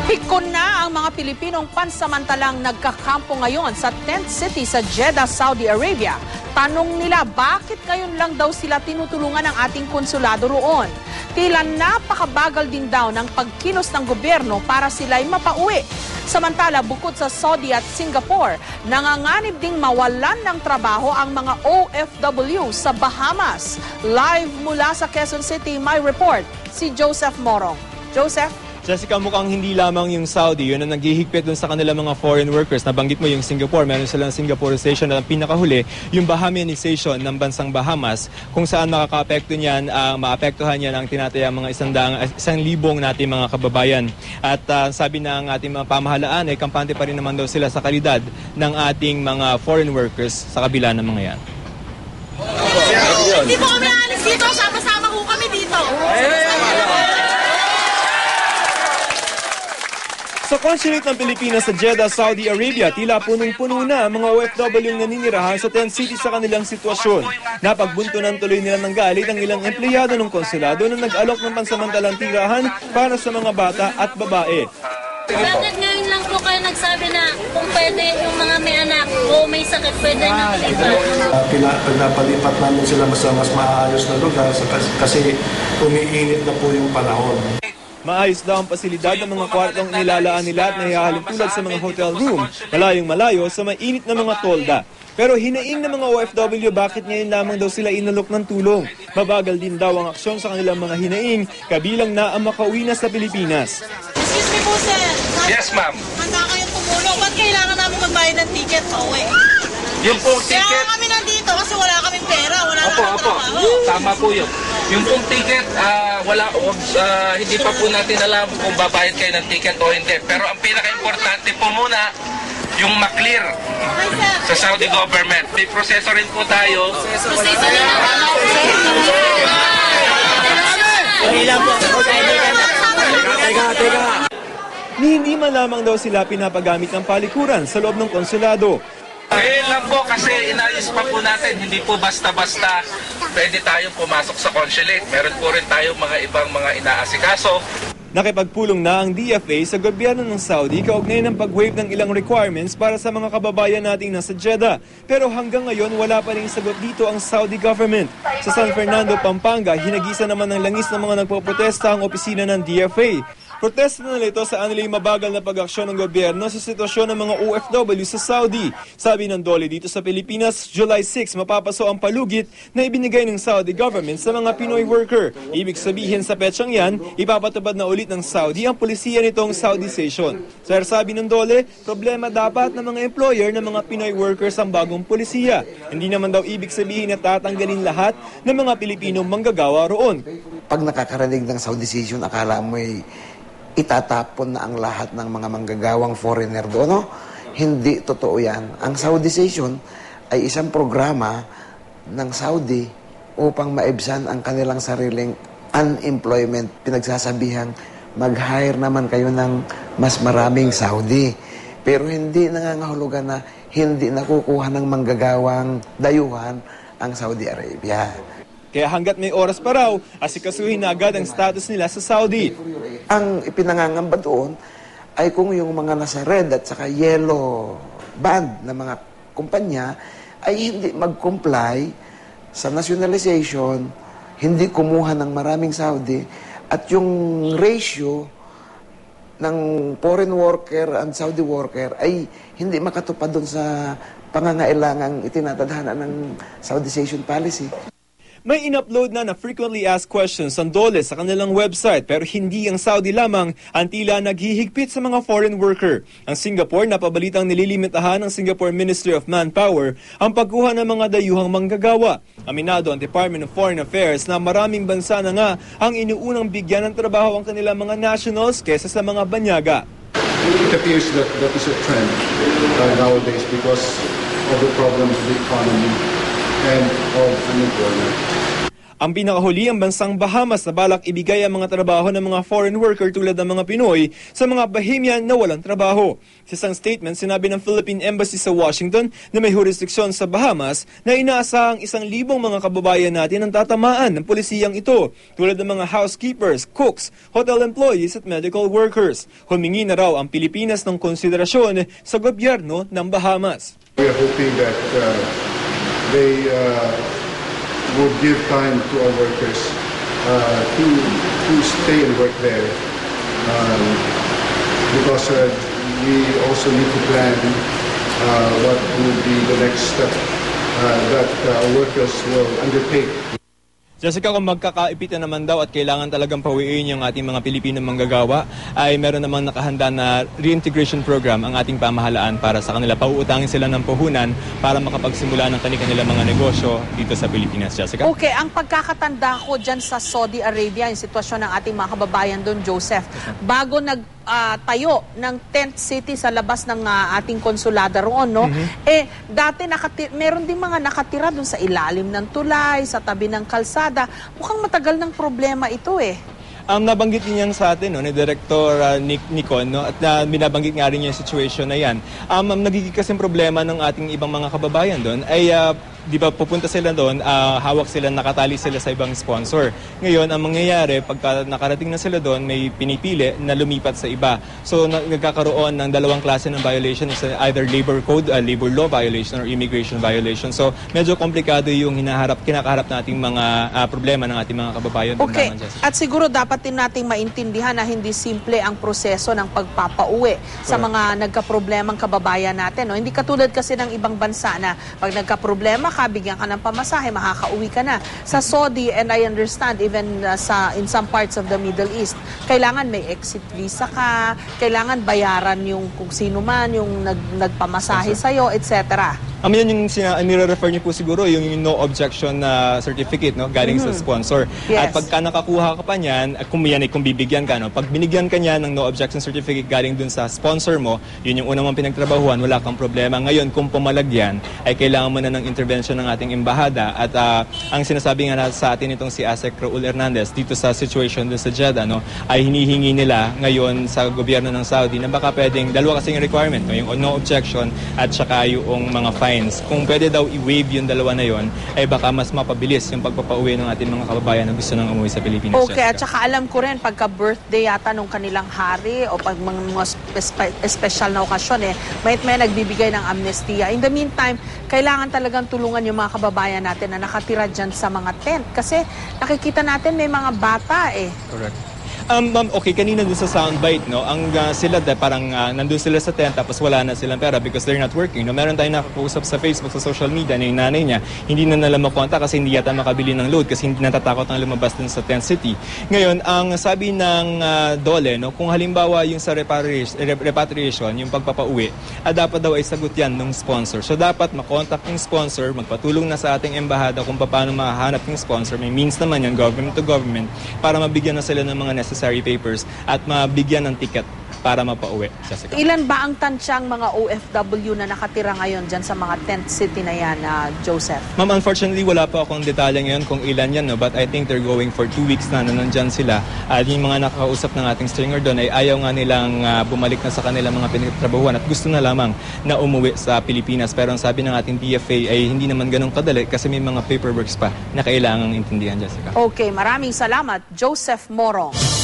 Pikon na ang mga Pilipinong pansamantalang nagkakampo ngayon sa tent city sa Jeddah, Saudi Arabia. Tanong nila, bakit ngayon lang daw sila tinutulungan ng ating konsulado roon? Tila napakabagal din daw ng pagkilos ng gobyerno para sila'y mapauwi. Samantala, bukod sa Saudi at Singapore, nanganganib ding mawalan ng trabaho ang mga OFW sa Bahamas. Live mula sa Quezon City, may report si Joseph Morong. Joseph? Jessica, mukhang hindi lamang yung Saudi, yun ang naghihigpit dun sa kanilang mga foreign workers. Nabanggit mo yung Singapore, meron silang Singaporeization at ang pinakahuli, yung Bahamianization ng bansang Bahamas, kung saan makaka-apekto niyan, maapektuhan niyan ang tinatayang mga 100,000 nating mga kababayan. At sabi ng ating mga pamahalaan, kampante pa rin naman daw sila sa kalidad ng ating mga foreign workers sa kabila ng mga yan. Hindi po kami aalis dito, sama-sama po kami dito. Sa consulate ng Pilipinas sa Jeddah, Saudi Arabia, tila punong-puno na ang mga OFW na naninirahan sa tent city sa kanilang sitwasyon. Napagbuntunan tuloy nila ng galit ang ilang empleyado ng konsulado na nag-alok ng pansamantalang tirahan para sa mga bata at babae. Bakit ngayon lang po kayo nagsabi na kung pwede yung mga may anak o may sakit, pwede na lipat? Pinapalipat namin sila mas maayos na lugar kasi umiinit na po yung panahon. Maayos daw ang pasilidad ng mga kwartong nilalaan nila at nahihahalin tulad sa mga hotel room, malayong-malayo sa mainit na mga tolda. Pero hinaing ng mga OFW bakit ngayon lamang daw sila inalok ng tulong. Mabagal din daw ang aksyon sa kanilang mga hinaing, kabilang na ang makauwi na sa Pilipinas. Excuse me po, sir. Yes, ma'am. Handa kayong tumulong. Ba't kailangan namin magbayad ng ticket pauwi? Yung pong ticket... Kaya kami nandito kasi wala kaming pera. Wala na kami trabaho. Tama po yun. Yung pong ticket, hindi pa po natin alam kung babayad kayo ng ticket o hindi. Pero ang pinaka-importante po muna, yung maklear sa Saudi government. May proseso rin po tayo. Proseso rin Hindi man lamang daw sila pinapagamit ng palikuran sa loob ng konsulado. Ngayon lang po kasi inayos pa po natin, hindi po basta-basta pwede tayong pumasok sa consulate. Meron po rin tayong mga ibang mga inaasikaso. Nakipagpulong na ang DFA sa gobyerno ng Saudi kaugnay ng pag-waive ng ilang requirements para sa mga kababayan nating nasa Jeddah. Pero hanggang ngayon wala pa rin sagot dito ang Saudi government. Sa San Fernando, Pampanga, hinagisa naman ng langis ng mga nagpoprotesta ang opisina ng DFA. Protesta na nila ito sa anilay mabagal na pag-aksyon ng gobyerno sa sitwasyon ng mga OFW sa Saudi. Sabi ng DOLE dito sa Pilipinas, July 6 mapapaso ang palugit na ibinigay ng Saudi government sa mga Pinoy worker. Ibig sabihin sa petsang yan, ipapatupad na ulit ng Saudi ang polisiya nitong Saudization. Sir, sabi ng DOLE, problema dapat ng mga employer ng mga Pinoy workers ang bagong polisiya. Hindi naman daw ibig sabihin na tatanggalin lahat ng mga Pilipinong manggagawa roon. Pag nakakarinig ng Saudization, akala mo'y itatapon na ang lahat ng mga manggagawang foreigner doon. No? Hindi totoo yan. Ang Saudization ay isang programa ng Saudi upang maibsan ang kanilang sariling unemployment. Pinagsasabihang mag-hire naman kayo ng mas maraming Saudi. Pero hindi nangangahulugan na hindi nakukuha ng manggagawang dayuhan ang Saudi Arabia. Kaya hanggat may oras pa raw, asikasuhin na agad ang status nila sa Saudi. Ang ipinangangamba doon ay kung yung mga nasa red at saka yellow band na mga kumpanya ay hindi mag-comply sa nationalization, hindi kumuha ng maraming Saudi, at yung ratio ng foreign worker and Saudi worker ay hindi makatupad doon sa pangangailangang itinatadhana ng Saudization policy. May in-upload na frequently asked questions ang DOLE sa kanilang website pero hindi ang Saudi lamang ang tila naghihigpit sa mga foreign worker. Ang Singapore napabalitang nililimitahan ng Singapore Ministry of Manpower ang pagkuha ng mga dayuhang manggagawa. Aminado ang Department of Foreign Affairs na maraming bansa na nga ang inuunang bigyan ng trabaho ang kanilang mga nationals kesa sa mga banyaga. It appears that is a trend nowadays because of the problems of the economy and of unemployment. Ang pinakahuli, ang bansang Bahamas na balak ibigay ang mga trabaho ng mga foreign worker tulad ng mga Pinoy sa mga Bahamian na walang trabaho. Sa isang statement, sinabi ng Philippine Embassy sa Washington na may jurisdiksyon sa Bahamas na inaasahang 1,000 mga kababayan natin ang tatamaan ng polisiyang ito tulad ng mga housekeepers, cooks, hotel employees at medical workers. Humingi na raw ang Pilipinas ng konsiderasyon sa gobyerno ng Bahamas. We are hoping that they would give time to our workers to stay and work there because we also need to plan what will be the next step that our workers will undertake. Jessica, kung magkakaipitan naman daw at kailangan talagang pawiin yung ating mga Pilipino manggagawa, ay meron namang nakahanda na reintegration program ang ating pamahalaan para sa kanila. Pauutangin sila ng puhunan para makapagsimula ng kanilang mga negosyo dito sa Pilipinas, Jessica. Okay, ang pagkakatanda ko dyan sa Saudi Arabia, yung sitwasyon ng ating mga kababayan doon, Joseph, bago tayo ng tent city sa labas ng ating konsulada roon, no? Dati meron din mga nakatira doon sa ilalim ng tulay, sa tabi ng kalsada. Mukhang matagal ng problema ito Nabanggit din yan sa atin, no, ni Director Nicon, no, at binabanggit nga rin yung situation na yan. Nagiging kasing problema ng ating ibang mga kababayan doon ay di ba pupunta sila doon, hawak sila, nakatali sila sa ibang sponsor. Ngayon, ang mangyayari, pagka nakarating na sila doon, may pinipili na lumipat sa iba. So, nagkakaroon ng dalawang klase ng violation, is either labor code, labor law violation or immigration violation. So, medyo komplikado yung kinakaharap nating mga problema ng ating mga kababayan. Okay, at siguro dapat din nating maintindihan na hindi simple ang proseso ng pagpapauwi sa mga nagkaproblemang kababayan natin. No? Hindi katulad kasi ng ibang bansa na pag nagkaproblema ka, bigyan ka ng pamasahe, makakauwi ka na. Sa Saudi, and I understand, even in some parts of the Middle East, kailangan may exit visa ka, kailangan bayaran yung kung sino man, yung nagpamasahe sa'yo, etc. Yan yung nire-refer niyo po siguro, yung no objection certificate, no, galing sa sponsor. Yes. At pagka nakakuha ka pa niyan, kung bibigyan ka, no, pag binigyan ka niya ng no objection certificate galing dun sa sponsor mo, yun yung unang mong pinagtrabahuan, wala kang problema. Ngayon, kung pumalagyan, ay kailangan mo na ng intervention ng ating embahada. At ang sinasabi nga sa atin itong si ASEC Raul Hernandez, dito sa situation dun sa Jeddah, no, ay hinihingi nila ngayon sa gobyerno ng Saudi na baka pwedeng, dalawa kasing requirement, no, yung no objection at saka yung mga fines. Kung pwede daw i-waive yung dalawa na yon, ay baka mas mapabilis yung pagpapauwi ng ating mga kababayan na gusto nang umuwi sa Pilipinas. Okay, at saka alam ko rin, pagka birthday yata nung kanilang hari o pag mga special na okasyon, may nagbibigay ng amnestia. In the meantime, kailangan talagang tulungan yung mga kababayan natin na nakatira dyan sa mga tent. Kasi nakikita natin may mga bata Correct. Okay, kanina dun sa soundbite, no, ang sila parang nandun sila sa tent tapos wala na silang pera because they're not working. No, meron tayong nakakausap sa Facebook, sa social media na yung nanay niya, hindi na nila makontak kasi hindi yata makabili ng load kasi hindi natatakot ang lumabas dun sa tent city. Ngayon, ang sabi ng DOLE, no, kung halimbawa yung sa repatriation, yung pagpapauwi, dapat daw ay sagot yan ng sponsor. So dapat makontak yung sponsor, magpatulong na sa ating embahada kung paano mahanap yung sponsor. May means naman yan, government to government, para mabigyan na sila ng mga necessary papers at mabigyan ng ticket para mapauwi. Jessica. Ilan ba ang tansyang mga OFW na nakatira ngayon dyan sa mga tent city na yan, Joseph? Ma'am, unfortunately, wala pa akong detalye ngayon kung ilan yan, no? But I think they're going for 2 weeks na nandyan sila. At yung mga nakakausap ng ating stringer doon ay ayaw nga nilang bumalik na sa kanilang mga pinagtrabahuan at gusto na lamang na umuwi sa Pilipinas. Pero ang sabi ng ating DFA ay hindi naman ganun kadali kasi may mga paperworks pa na kailangang intindihan, Jessica. Okay, maraming salamat, Joseph Morong.